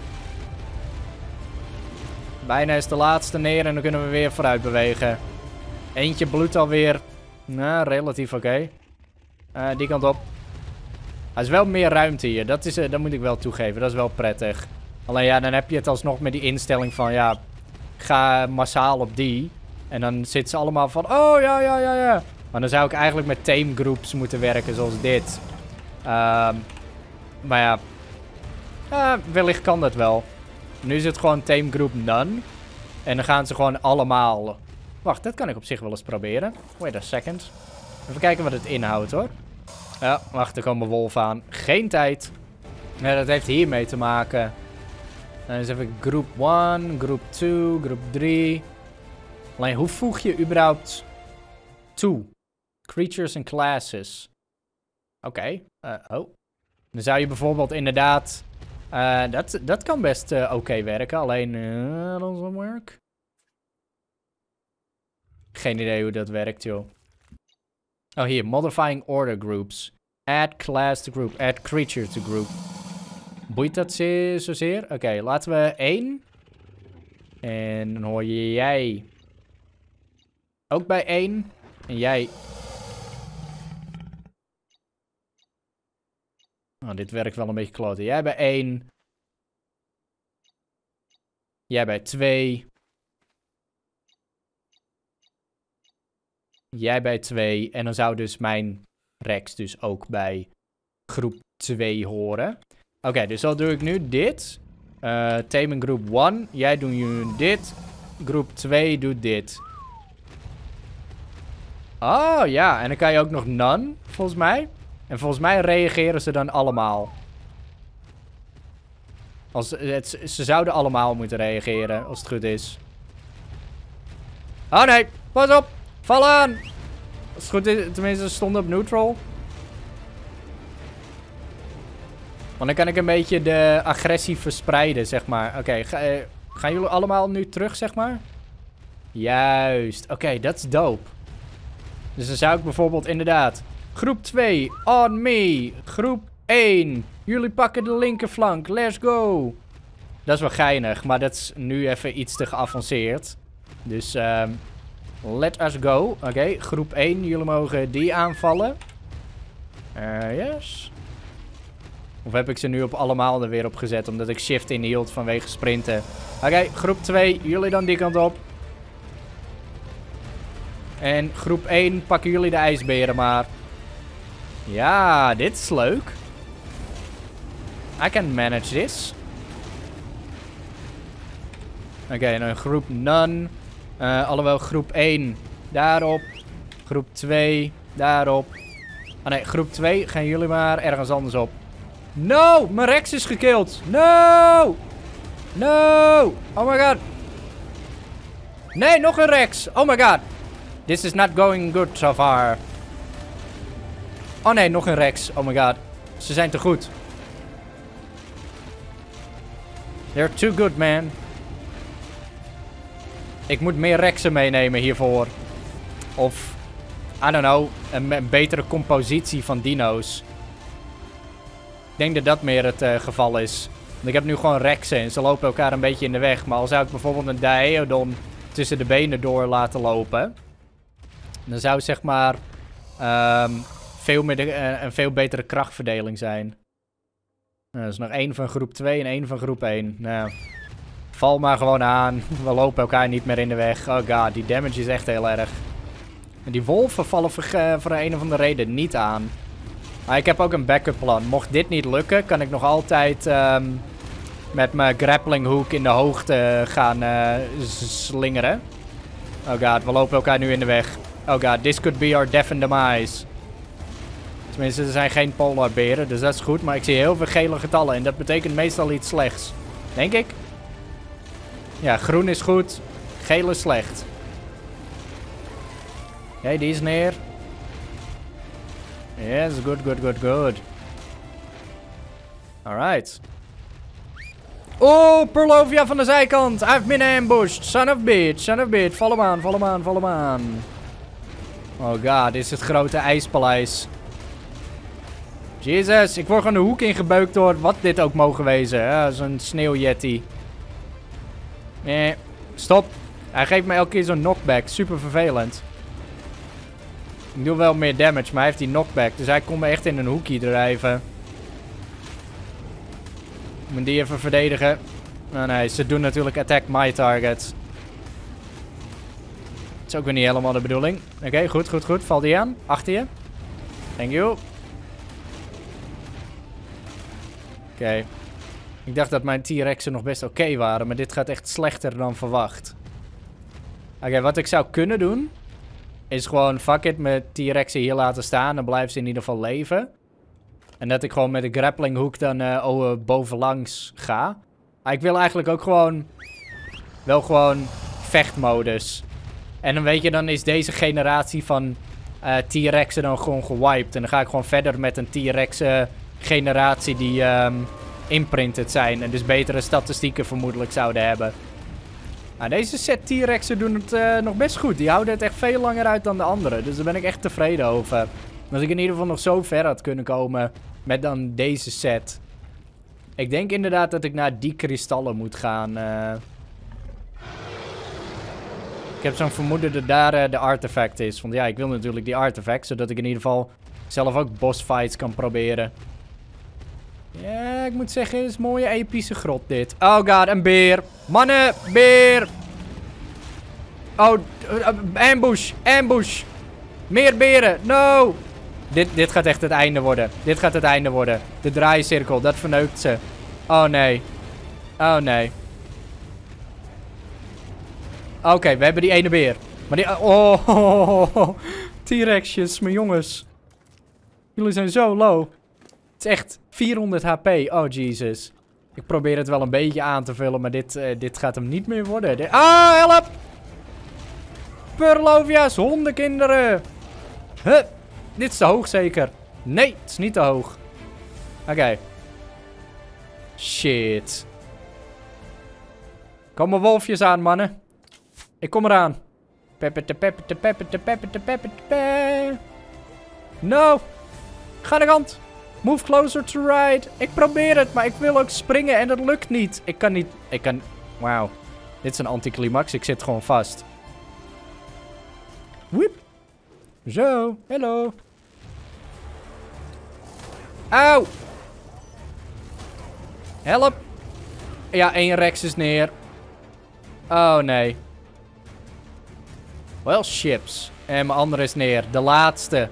Bijna is de laatste neer en dan kunnen we weer vooruit bewegen. Eentje bloedt alweer. Nou, relatief oké. Okay. Uh, die kant op. Er is wel meer ruimte hier. Dat, is, uh, dat moet ik wel toegeven. Dat is wel prettig. Alleen ja, dan heb je het alsnog met die instelling van ja, ga massaal op die. En dan zitten ze allemaal van, oh ja, ja, ja, ja. Maar dan zou ik eigenlijk met tame groups moeten werken zoals dit. Uh, maar ja, uh, wellicht kan dat wel. Nu is het gewoon tame group none. En dan gaan ze gewoon allemaal... Wacht, dat kan ik op zich wel eens proberen. Wait a second. Even kijken wat het inhoudt hoor. Ja, wacht, er komen wolven aan. Geen tijd. Ja, dat heeft hiermee te maken. Dan eens even groep één, groep twee, groep drie. Alleen, hoe voeg je überhaupt toe? Creatures and classes. Oké. Okay. Uh, oh. Dan zou je bijvoorbeeld inderdaad... Uh, dat, dat kan best uh, oké okay werken. Alleen... Uh, doesn't work. Geen idee hoe dat werkt, joh. Oh, hier. Modifying order groups. Add class to group. Add creature to group. Boeit dat zozeer? Oké, okay, laten we één. En dan hoor je jij... ook bij één. En jij... Oh, dit werkt wel een beetje kloten. Jij bij één. Jij bij twee. Jij bij twee. En dan zou dus mijn Rex dus ook bij groep twee horen. Oké, okay, dus dan doe ik nu dit. Uh, Taming groep één. Jij doet nu dit. Groep twee doet dit. Oh ja, en dan kan je ook nog none, volgens mij. En volgens mij reageren ze dan allemaal. Als, het, ze zouden allemaal moeten reageren, als het goed is. Oh nee, pas op! Val aan! Als het goed is, tenminste, ze stonden op neutral. Want dan kan ik een beetje de agressie verspreiden, zeg maar. Oké, okay, ga, uh, gaan jullie allemaal nu terug, zeg maar? Juist. Oké, okay, dat is dope. Dus dan zou ik bijvoorbeeld inderdaad... Groep twee, on me. Groep één, jullie pakken de linkerflank. Let's go. Dat is wel geinig, maar dat is nu even iets te geavanceerd. Dus, um, let us go. Oké, okay, groep één, jullie mogen die aanvallen. Uh, yes. Of heb ik ze nu op allemaal er weer op gezet, omdat ik shift inhield vanwege sprinten. Oké, okay, groep twee, jullie dan die kant op. En groep één, pakken jullie de ijsberen maar. Ja, dit is leuk. I can manage this. Oké, okay, dan groep none. Uh, alhoewel groep één daarop. Groep twee daarop. Oh nee, groep twee gaan jullie maar ergens anders op. No! Mijn Rex is gekillt. No! No! Oh my god. Nee, nog een Rex. Oh my god. This is not going good so far. Oh nee, nog een Rex. Oh my god. Ze zijn te goed. They're too good, man. Ik moet meer Rexen meenemen hiervoor. Of, I don't know, een, een betere compositie van dino's. Ik denk dat dat meer het uh, geval is. Want ik heb nu gewoon Rexen en ze lopen elkaar een beetje in de weg. Maar al zou ik bijvoorbeeld een Daeodon tussen de benen door laten lopen... Dan zou zeg maar um, veel meer de, uh, een veel betere krachtverdeling zijn. Nou, er is nog één van groep twee en één van groep één. Nou, val maar gewoon aan. We lopen elkaar niet meer in de weg. Oh god, die damage is echt heel erg. En die wolven vallen voor, uh, voor een of andere reden niet aan. Maar ik heb ook een backup plan. Mocht dit niet lukken, kan ik nog altijd um, met mijn grappling hook in de hoogte gaan uh, slingeren. Oh god, we lopen elkaar nu in de weg. Oh god, this could be our death and demise. Tenminste, er zijn geen polarberen, dus dat is goed. Maar ik zie heel veel gele getallen en dat betekent meestal iets slechts. Denk ik. Ja, groen is goed. Geel is slecht. Oké, die is neer. Yes, good, good, good, good. Alright. Oh, Purlovia van de zijkant. I've been ambushed. Son of bitch, son of bitch. Val hem aan, val hem aan, val hem aan. Oh god, dit is het grote ijspaleis. Jezus, ik word gewoon de hoek ingebeukt door wat dit ook mogen wezen. Ja, zo'n sneeuwjetty. Nee, stop. Hij geeft me elke keer zo'n knockback. Super vervelend. Ik doe wel meer damage, maar hij heeft die knockback. Dus hij komt me echt in een hoekje drijven. Ik moet die even verdedigen. Oh nee, ze doen natuurlijk attack my targets. Dat is ook weer niet helemaal de bedoeling. Oké, okay, goed, goed, goed. Val die aan. Achter je. Thank you. Oké. Okay. Ik dacht dat mijn T-Rexen nog best oké okay waren, maar dit gaat echt slechter dan verwacht. Oké, okay, wat ik zou kunnen doen, is gewoon fuck it, mijn T-Rexen hier laten staan. Dan blijven ze in ieder geval leven. En dat ik gewoon met de grappling hook dan uh, oh, uh, bovenlangs ga. Maar ik wil eigenlijk ook gewoon, wel gewoon vechtmodus. En dan weet je, dan is deze generatie van uh, T-Rexen dan gewoon gewiped. En dan ga ik gewoon verder met een T-Rexen generatie die um, imprinted zijn. En dus betere statistieken vermoedelijk zouden hebben. Nou, deze set T-Rexen doen het uh, nog best goed. Die houden het echt veel langer uit dan de andere. Dus daar ben ik echt tevreden over. Als ik in ieder geval nog zo ver had kunnen komen met dan deze set. Ik denk inderdaad dat ik naar die kristallen moet gaan. Uh... Ik heb zo'n vermoeden dat daar uh, de artefact is. Want ja, ik wil natuurlijk die artefact. Zodat ik in ieder geval zelf ook boss fights kan proberen. Ja, ik moet zeggen, het is een mooie epische grot dit. Oh god, een beer. Mannen, beer. Oh, uh, ambush, ambush. Meer beren, no. Dit, dit gaat echt het einde worden. Dit gaat het einde worden. De draaicirkel, dat verneukt ze. Oh nee. Oh nee. Oké, okay, we hebben die ene beer. Maar die... Oh, oh, oh. T-Rexjes, mijn jongens. Jullie zijn zo low. Het is echt vierhonderd H P. Oh, Jesus. Ik probeer het wel een beetje aan te vullen, maar dit, uh, dit gaat hem niet meer worden. Dit... Ah, help! Purlovia's, hondenkinderen. Huh. Dit is te hoog zeker. Nee, het is niet te hoog. Oké. Okay. Shit. Komen wolfjes aan, mannen. Ik kom eraan. Pepperte, pepperte, pepperte, pepperte, pepperte, pe. No. Ga de kant. Move closer to right. Ik probeer het, maar ik wil ook springen en dat lukt niet. Ik kan niet... Ik kan... Wauw. Dit is een anticlimax. Ik zit gewoon vast. Wiep. Zo. Hallo. Auw. Help. Ja, één Rex is neer. Oh, nee. Well, chips. En mijn andere is neer. De laatste.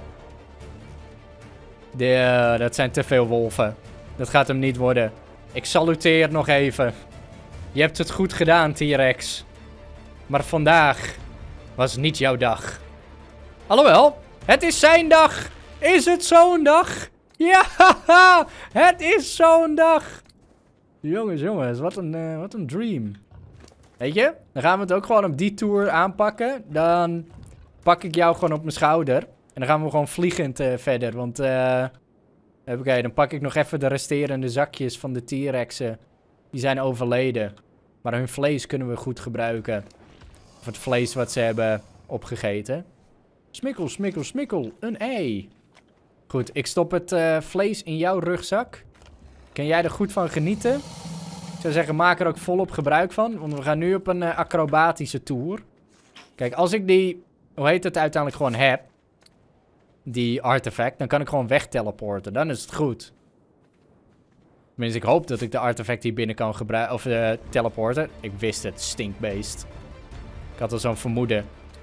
De, uh, dat zijn te veel wolven. Dat gaat hem niet worden. Ik saluteer nog even. Je hebt het goed gedaan, T-Rex. Maar vandaag was niet jouw dag. Alhoewel, het is zijn dag. Is het zo'n dag? Ja, het is zo'n dag. Jongens, jongens, wat een, uh, wat een dream. Weet je, dan gaan we het ook gewoon op die tour aanpakken. Dan pak ik jou gewoon op mijn schouder. En dan gaan we gewoon vliegend uh, verder. Want, uh, oké, okay, dan pak ik nog even de resterende zakjes van de T-Rexen. Die zijn overleden. Maar hun vlees kunnen we goed gebruiken. Of het vlees wat ze hebben opgegeten. Smikkel, smikkel, smikkel. Een ei. Goed, ik stop het uh, vlees in jouw rugzak. Kan jij er goed van genieten? Ik zou zeggen, maak er ook volop gebruik van. Want we gaan nu op een uh, acrobatische tour. Kijk, als ik die, hoe heet het, uiteindelijk gewoon heb. Die artefact, dan kan ik gewoon wegteleporten. Dan is het goed. Tenminste, ik hoop dat ik de artefact hier binnen kan gebruiken. Of uh, teleporten. Ik wist het, stinkbeest. Ik had al zo'n vermoeden.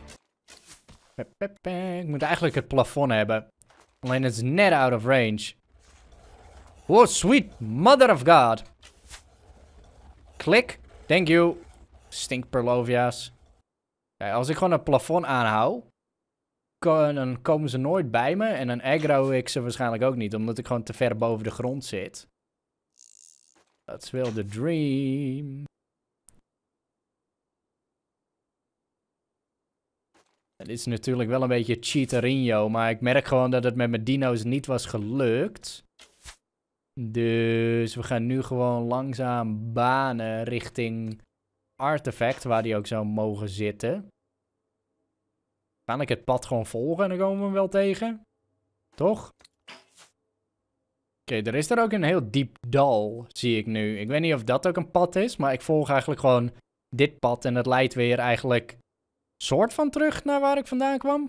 Ik moet eigenlijk het plafond hebben. Alleen het is net out of range. Oh, sweet mother of God. Klik. Thank you. Stinkperlovia's. Kijk, als ik gewoon het plafond aanhoud, dan komen ze nooit bij me. En dan aggro ik ze waarschijnlijk ook niet, omdat ik gewoon te ver boven de grond zit. Dat is wel de dream. Het is natuurlijk wel een beetje cheaterinho, maar ik merk gewoon dat het met mijn dino's niet was gelukt. Dus we gaan nu gewoon langzaam banen richting Artefact, waar die ook zou mogen zitten. Kan ik het pad gewoon volgen en dan komen we hem wel tegen? Toch? Oké, okay, er is er ook een heel diep dal, zie ik nu. Ik weet niet of dat ook een pad is, maar ik volg eigenlijk gewoon dit pad en het leidt weer eigenlijk soort van terug naar waar ik vandaan kwam.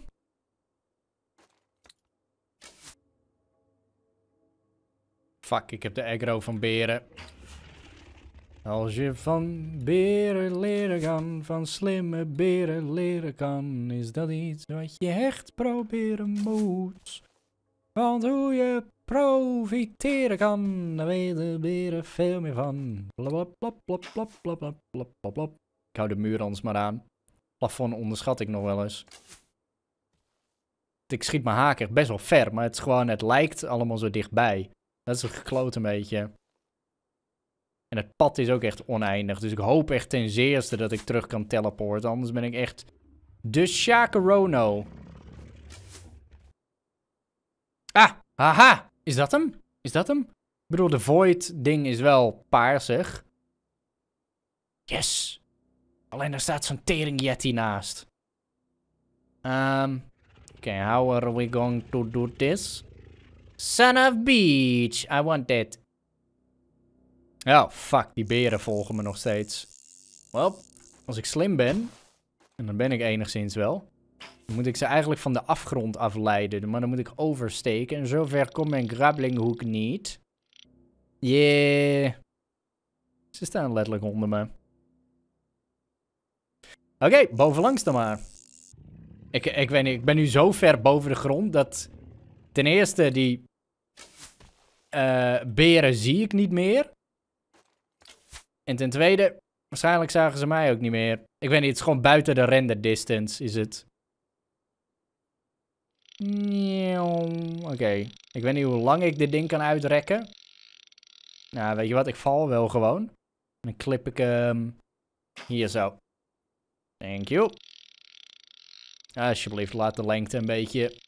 Fuck, ik heb de aggro van beren. Als je van beren leren kan, van slimme beren leren kan, is dat iets wat je echt proberen moet. Want hoe je profiteren kan, daar weten beren veel meer van. Blop, blop, blop, blop, blop, blop, blop, blop, blop. Ik hou de muur anders maar aan. Plafond onderschat ik nog wel eens. Ik schiet mijn haak echt best wel ver, maar het is gewoon, het lijkt allemaal zo dichtbij. Dat is een gekloot een beetje. En het pad is ook echt oneindig, dus ik hoop echt ten zeerste dat ik terug kan teleporten, anders ben ik echt de Shakerono. Ah, haha, is dat hem? Is dat hem? Ik bedoel, de Void ding is wel paarsig. Yes! Alleen daar staat zo'n tering yeti naast. Um, Oké, okay, how are we going to do this? Son of Beach, I want that. Oh, fuck, die beren volgen me nog steeds. Wel, als ik slim ben, en dan ben ik enigszins wel, dan moet ik ze eigenlijk van de afgrond afleiden. Maar dan moet ik oversteken. En zover komt mijn grabblinghoek niet. Yeah. Ze staan letterlijk onder me. Oké, okay, bovenlangs dan maar. Ik, ik weet niet, ik ben nu zo ver boven de grond dat ten eerste die uh, beren zie ik niet meer. En ten tweede, waarschijnlijk zagen ze mij ook niet meer. Ik weet niet, het is gewoon buiten de render distance, is het. Oké, okay. Ik weet niet hoe lang ik dit ding kan uitrekken. Nou, weet je wat, ik val wel gewoon. Dan klip ik hem um, hier zo. Thank you. Alsjeblieft, laat de lengte een beetje. Oké,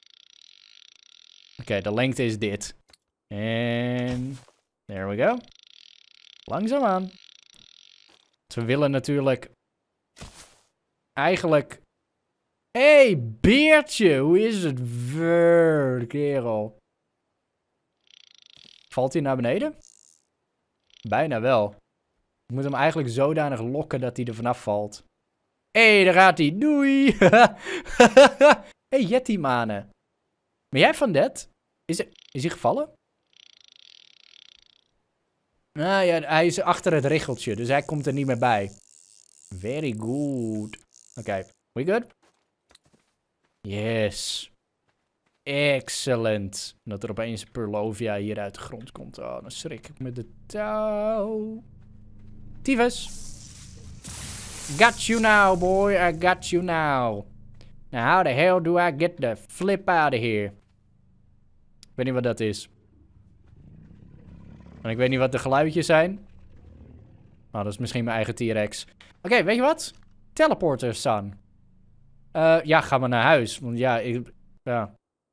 okay, de lengte is dit. En there we go. Langzaamaan. We willen natuurlijk eigenlijk. Hé, hey, beertje, hoe is het? Wurr, kerel. Valt hij naar beneden? Bijna wel. Ik moet hem eigenlijk zodanig lokken dat hij er vanaf valt. Hé, hey, daar gaat hij. Doei. Hé, hey, Yeti manen. Ben jij van dat? Is, er, is hij gevallen? Nou ja, hij is achter het richeltje, dus hij komt er niet meer bij. Very good. Oké, okay. We good? Yes. Excellent. Dat er opeens Purlovia hier uit de grond komt. Oh, dan schrik ik met de touw. Tyfus. Got you now, boy. I got you now. Now, how the hell do I get the flip out of here? Ik weet niet wat dat is. En ik weet niet wat de geluidjes zijn. Oh, dat is misschien mijn eigen T-Rex. Oké, okay, weet je wat? Teleporter, son. Uh, ja, ga maar naar huis. Want ja, ik... Ja.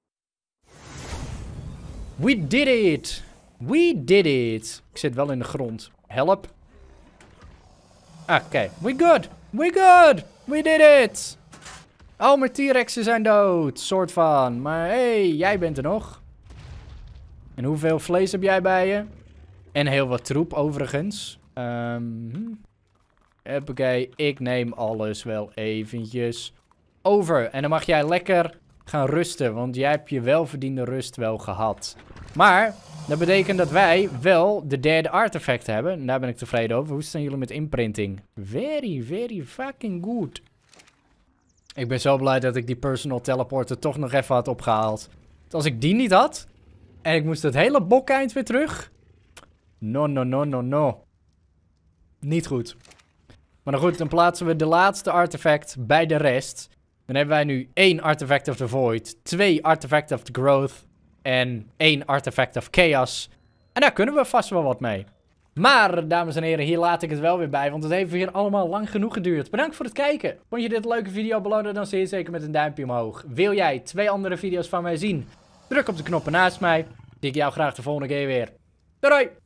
We did it! We did it! Ik zit wel in de grond. Help. Oké, okay. We good! We good! We did it! Al mijn T-Rexen zijn dood. Soort van. Maar hé, hey, jij bent er nog. En hoeveel vlees heb jij bij je? En heel wat troep overigens. Um, Oké, ik neem alles wel eventjes over. En dan mag jij lekker gaan rusten. Want jij hebt je welverdiende rust wel gehad. Maar dat betekent dat wij wel de derde artefact hebben. En daar ben ik tevreden over. Hoe staan jullie met imprinting? Very, very fucking good. Ik ben zo blij dat ik die personal teleporter toch nog even had opgehaald. Want als ik die niet had en ik moest het hele bokeind weer terug. No, no, no, no, no. Niet goed. Maar dan goed, dan plaatsen we de laatste artefact bij de rest. Dan hebben wij nu één Artifact of the Void, twee Artifact of the Growth en één Artifact of Chaos. En daar kunnen we vast wel wat mee. Maar, dames en heren, hier laat ik het wel weer bij, want het heeft weer allemaal lang genoeg geduurd. Bedankt voor het kijken. Vond je dit een leuke video? Beloon het dan zeer zeker met een duimpje omhoog. Wil jij twee andere video's van mij zien? Druk op de knoppen naast mij. Zie ik jou graag de volgende keer weer. Doei doei!